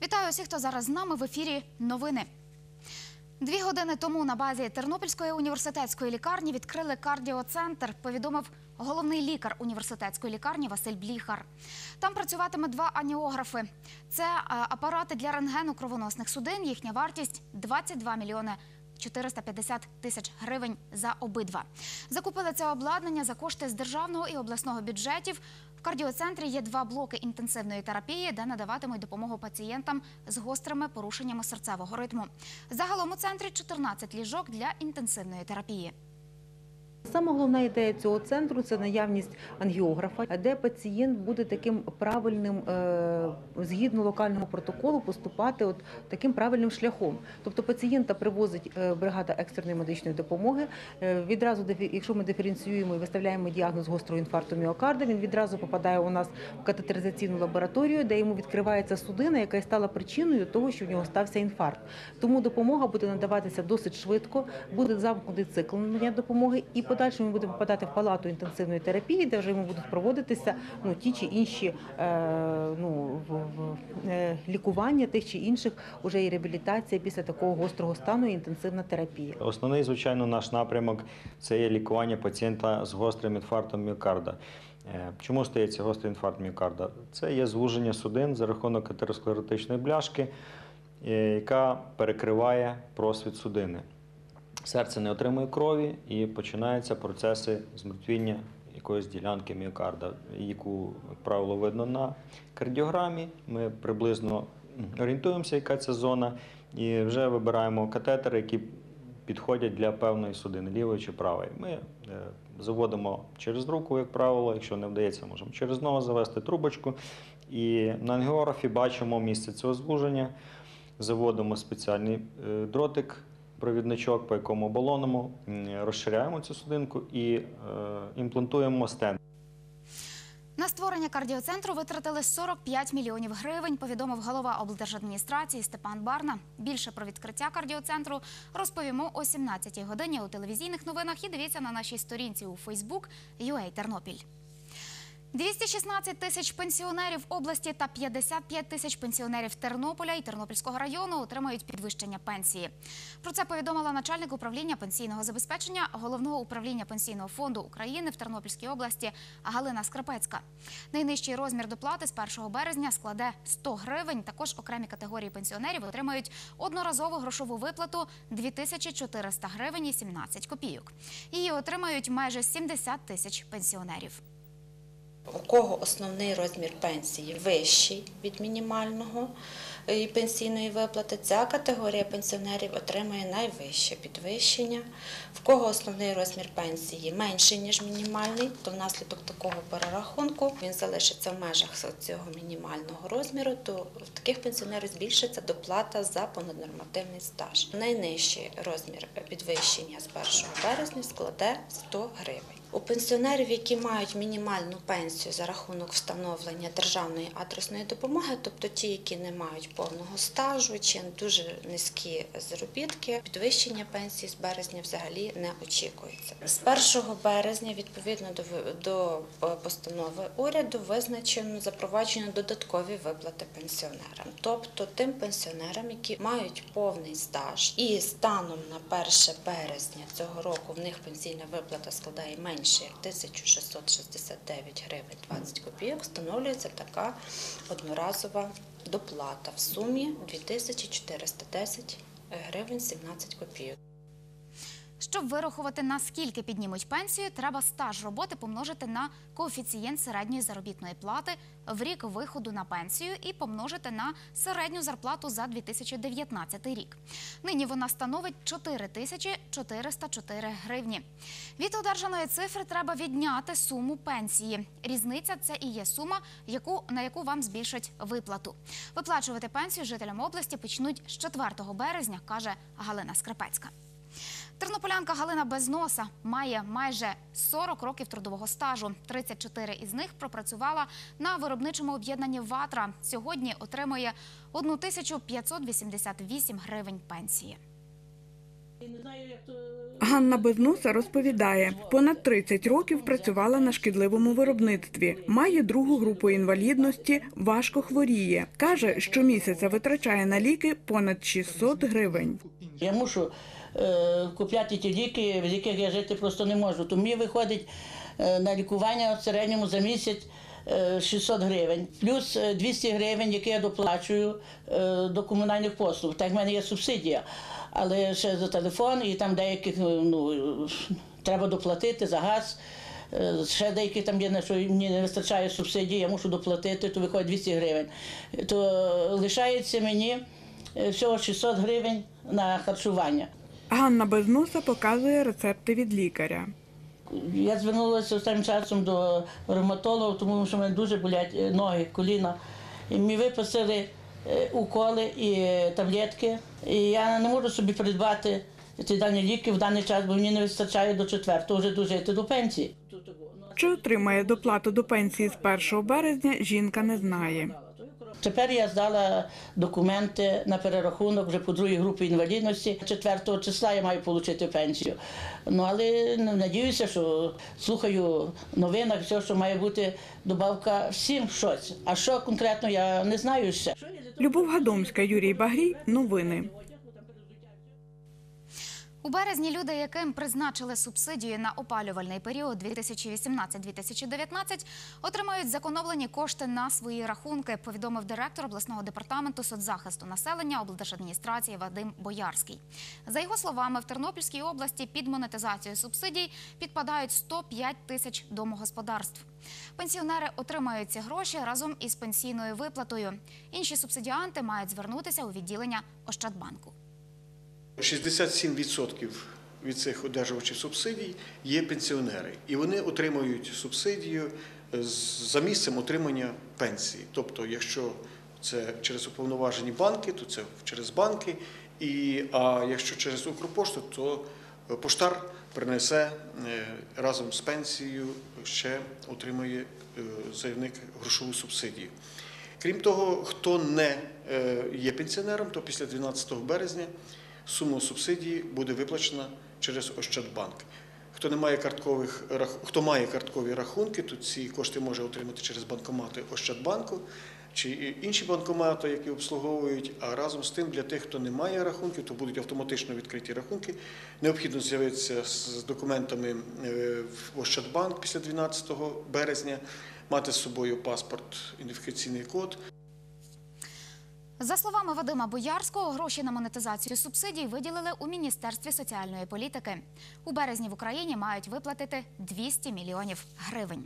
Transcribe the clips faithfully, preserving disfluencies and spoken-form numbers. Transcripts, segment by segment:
Вітаю усіх, хто зараз з нами. В ефірі новини. Дві години тому на базі Тернопільської університетської лікарні відкрили кардіоцентр, повідомив головний лікар університетської лікарні Василь Бліхар. Там працюватиме два аніографи. Це апарати для рентгену кровоносних судин. Їхня вартість – двадцять два мільйони чотириста п'ятдесят тисяч гривень за обидва. Закупили це обладнання за кошти з державного і обласного бюджетів. В кардіоцентрі є два блоки інтенсивної терапії, де надаватимуть допомогу пацієнтам з гострими порушеннями серцевого ритму. Загалом у центрі чотирнадцять ліжок для інтенсивної терапії. Саме головна ідея цього центру – це наявність ангіографа, де пацієнт буде таким правильним, згідно локального протоколу, поступати от таким правильним шляхом. Тобто пацієнта привозить бригада екстреної медичної допомоги. Відразу, якщо ми диференціюємо і виставляємо діагноз гострого інфаркту міокарда, він відразу попадає у нас в катетеризаційну лабораторію, де йому відкривається судина, яка і стала причиною того, що в нього стався інфаркт. Тому допомога буде надаватися досить швидко, буде замкнутий цикл надання допомоги, і подальше ми будемо попадати в палату інтенсивної терапії, де вже йому будуть проводитися ну, ті чи інші е, ну, в, в, е, лікування тих чи інших, уже і реабілітація після такого гострого стану і інтенсивна терапія. Основний, звичайно, наш напрямок – це є лікування пацієнта з гострим інфарктом міокарда. Чому стається гострий інфаркт міокарда? Це є звуження судин за рахунок атеросклеротичної бляшки, яка перекриває просвіт судини. Серце не отримує крові і починаються процеси змертвіння якоїсь ділянки міокарда, яку, як правило, видно на кардіограмі. Ми приблизно орієнтуємося, яка це зона, і вже вибираємо катетери, які підходять для певної судини, лівої чи правої. Ми заводимо через руку, як правило, якщо не вдається, можемо через ногу завести трубочку. І на ангіографі бачимо місце цього звуження, заводимо спеціальний дротик, провідничок, по якому балоному розширяємо цю судинку і е, імплантуємо стенд. На створення кардіоцентру витратили сорок п'ять мільйонів гривень, повідомив голова облдержадміністрації Степан Барна. Більше про відкриття кардіоцентру розповімо о сімнадцятій годині у телевізійних новинах і дивіться на нашій сторінці у Фейсбук ю ей Тернопіль. двісті шістнадцять тисяч пенсіонерів області та п'ятдесят п'ять тисяч пенсіонерів Тернополя і Тернопільського району отримають підвищення пенсії. Про це повідомила начальник управління пенсійного забезпечення Головного управління Пенсійного фонду України в Тернопільській області Галина Скрипецька. Найнижчий розмір доплати з першого березня складе сто гривень. Також окремі категорії пенсіонерів отримають одноразову грошову виплату дві тисячі чотириста гривень і сімнадцять копійок. Її отримають майже сімдесят тисяч пенсіонерів. У кого основний розмір пенсії вищий від мінімального пенсійної виплати, ця категорія пенсіонерів отримає найвище підвищення. В кого основний розмір пенсії менший, ніж мінімальний, то внаслідок такого перерахунку він залишиться в межах цього мінімального розміру, то в таких пенсіонерів збільшиться доплата за понаднормативний стаж. Найнижчий розмір підвищення з першого березня складе сто гривень. У пенсіонерів, які мають мінімальну пенсію за рахунок встановлення державної адресної допомоги, тобто ті, які не мають повного стажу чи дуже низькі заробітки, підвищення пенсії з березня взагалі не очікується. З першого березня, відповідно до постанови уряду, визначено запроваджено додаткові виплати пенсіонерам. Тобто тим пенсіонерам, які мають повний стаж і станом на перше березня цього року в них пенсійна виплата складає менше, як тисяча шістсот шістдесят дев'ять гривень двадцять копійок, встановлюється така одноразова доплата в сумі дві тисячі чотириста десять гривень сімнадцять копійок. Щоб вирахувати, наскільки піднімуть пенсію, треба стаж роботи помножити на коефіцієнт середньої заробітної плати в рік виходу на пенсію і помножити на середню зарплату за дві тисячі дев'ятнадцятий рік. Нині вона становить чотири тисячі чотириста чотири гривні. Від одержаної цифри треба відняти суму пенсії. Різниця – це і є сума, яку, на яку вам збільшать виплату. Виплачувати пенсію жителям області почнуть з четвертого березня, каже Галина Скрипецька. Тернополянка Галина Безноса має майже сорок років трудового стажу. тридцять чотири із них пропрацювала на виробничому об'єднанні «Ватра». Сьогодні отримує тисячу п'ятсот вісімдесят вісім гривень пенсії. Ганна Безнуса розповідає, понад тридцять років працювала на шкідливому виробництві, має другу групу інвалідності, важко хворіє. Каже, щомісяця витрачає на ліки понад шістсот гривень. Я мушу е, купляти ті ліки, з яких я жити просто не можу. То мені виходить е, на лікування в середньому за місяць е, шістсот гривень, плюс двісті гривень, які я доплачую е, до комунальних послуг. Так в мене є субсидія, але ще за телефон і там деяких ну, треба доплатити за газ. Е, Ще деякі там є, на що мені не вистачає субсидії, я мушу доплатити, то виходить двісті гривень. То лишається мені всього шістсот гривень на харчування. Ганна Безнуса показує рецепти від лікаря. Я звернулася останнім часом до ревматолога, тому що в мене дуже болять ноги, коліна. І мені виписали уколи і таблетки. І я не можу собі придбати ці дані ліки в даний час, бо мені не вистачає до четвертого вже дожити до пенсії. Чи отримає доплату до пенсії з першого березня, жінка не знає. Тепер я здала документи на перерахунок вже по другій групі інвалідності. четвертого числа я маю отримати пенсію. Ну, але надіюся, що слухаю в новинах, все, що має бути добавка всім щось. А що конкретно, я не знаю ще. Любов Гадомська, Юрій Багрій. Новини. У березні люди, яким призначили субсидію на опалювальний період дві тисячі вісімнадцять - дві тисячі дев'ятнадцять, отримають зекономлені кошти на свої рахунки, повідомив директор обласного департаменту соцзахисту населення облдержадміністрації Вадим Боярський. За його словами, в Тернопільській області під монетизацію субсидій підпадають сто п'ять тисяч домогосподарств. Пенсіонери отримають ці гроші разом із пенсійною виплатою. Інші субсидіанти мають звернутися у відділення Ощадбанку. шістдесят сім відсотків від цих одержувачів субсидій є пенсіонери. І вони отримують субсидію за місцем отримання пенсії. Тобто, якщо це через уповноважені банки, то це через банки. І, а якщо через Укрпошту, то поштар принесе разом з пенсією, ще отримує заявник грошову субсидію. Крім того, хто не є пенсіонером, то після дванадцятого березня сума субсидії буде виплачена через Ощадбанк. Хто не має карткових, хто має карткові рахунки, то ці кошти може отримати через банкомати Ощадбанку чи інші банкомати, які обслуговують. А разом з тим, для тих, хто не має рахунків, то будуть автоматично відкриті рахунки. Необхідно з'явитися з документами в Ощадбанк після дванадцятого березня, мати з собою паспорт, ідентифікаційний код. За словами Вадима Боярського, гроші на монетизацію субсидій виділили у Міністерстві соціальної політики. У березні в Україні мають виплатити двісті мільйонів гривень.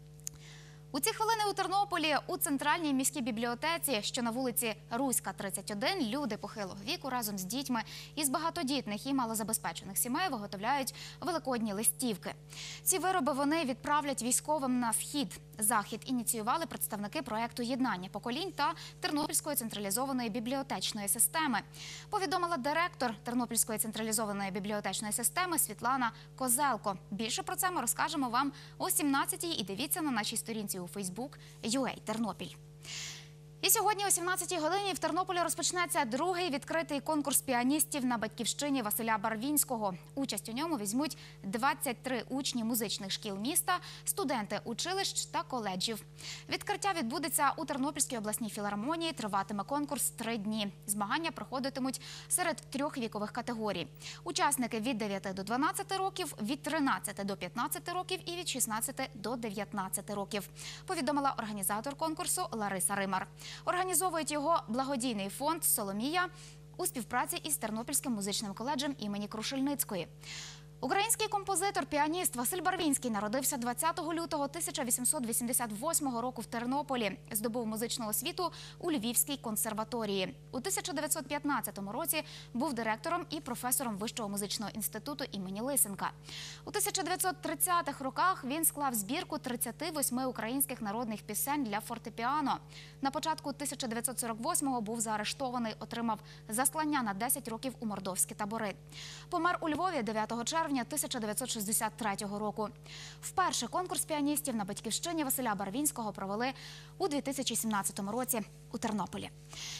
У ці хвилини у Тернополі у центральній міській бібліотеці, що на вулиці Руська, тридцять один, люди похилого віку разом з дітьми із багатодітних і малозабезпечених сімей виготовляють великодні листівки. Ці вироби вони відправлять військовим на схід. Захід ініціювали представники проєкту «Єднання поколінь» та Тернопільської централізованої бібліотечної системи. Повідомила директор Тернопільської централізованої бібліотечної системи Світлана Козелко. Більше про це ми розкажемо вам о сімнадцятій і дивіться на нашій сторінці у Фейсбук ю ей Тернопіль. І сьогодні о сімнадцятій годині в Тернополі розпочнеться другий відкритий конкурс піаністів на батьківщині Василя Барвінського. Участь у ньому візьмуть двадцять три учні музичних шкіл міста, студенти училищ та коледжів. Відкриття відбудеться у Тернопільській обласній філармонії. Триватиме конкурс три дні. Змагання проходитимуть серед трьох вікових категорій. Учасники від дев'яти до дванадцяти років, від тринадцяти до п'ятнадцяти років і від шістнадцяти до дев'ятнадцяти років, повідомила організатор конкурсу Лариса Римар. Організовують його благодійний фонд «Соломія» у співпраці із Тернопільським музичним коледжем імені Крушельницької. Український композитор, піаніст Василь Барвінський народився двадцятого лютого тисяча вісімсот вісімдесят восьмого року в Тернополі. Здобув музичну освіту у Львівській консерваторії. У тисяча дев'ятсот п'ятнадцятому році був директором і професором Вищого музичного інституту імені Лисенка. У тисяча дев'ятсот тридцятих роках він склав збірку тридцяти восьми українських народних пісень для фортепіано. На початку тисяча дев'ятсот сорок восьмого був заарештований, отримав заслання на десять років у мордовські табори. Помер у Львові дев'ятого червня тисяча дев'ятсот шістдесят третього року. Вперше конкурс піаністів на батьківщині Василя Барвінського провели у дві тисячі сімнадцятому році у Тернополі.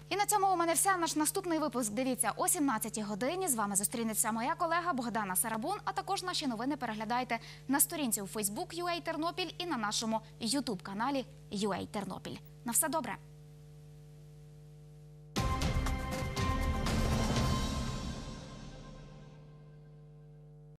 І на цьому у мене все. Наш наступний випуск дивіться о сімнадцятій годині. З вами зустрінеться моя колега Богдана Сарабун, а також наші новини переглядайте на сторінці у Фейсбук ю ей Тернопіль і на нашому Ютуб-каналі ю ей Тернопіль. На все добре!